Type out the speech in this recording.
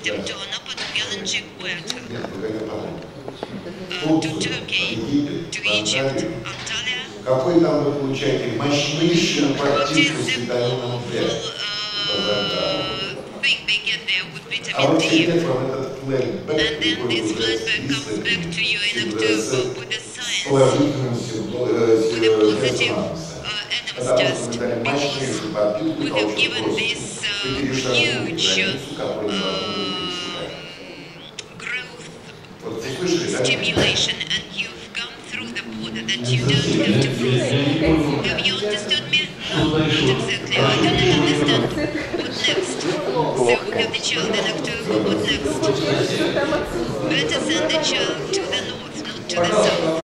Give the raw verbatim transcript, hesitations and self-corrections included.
them to Anapa, to Gyeonggi, where to? Uh, to Turkey, to Egypt, Antalya. Какой там вы получаете мощнейшую поддержку с витамином D? А вот теперь вам этот флешбэк, and then this flashback comes back to you in October with a science, with a positive uh, Adams test, because we have given this uh, huge uh, growth stimulation, and you've come through the border that you don't have to cross. Have you understood me? No, not exactly. I do not understand. What next? So we have the child in October. What next? Better send the child to the north, not to the south.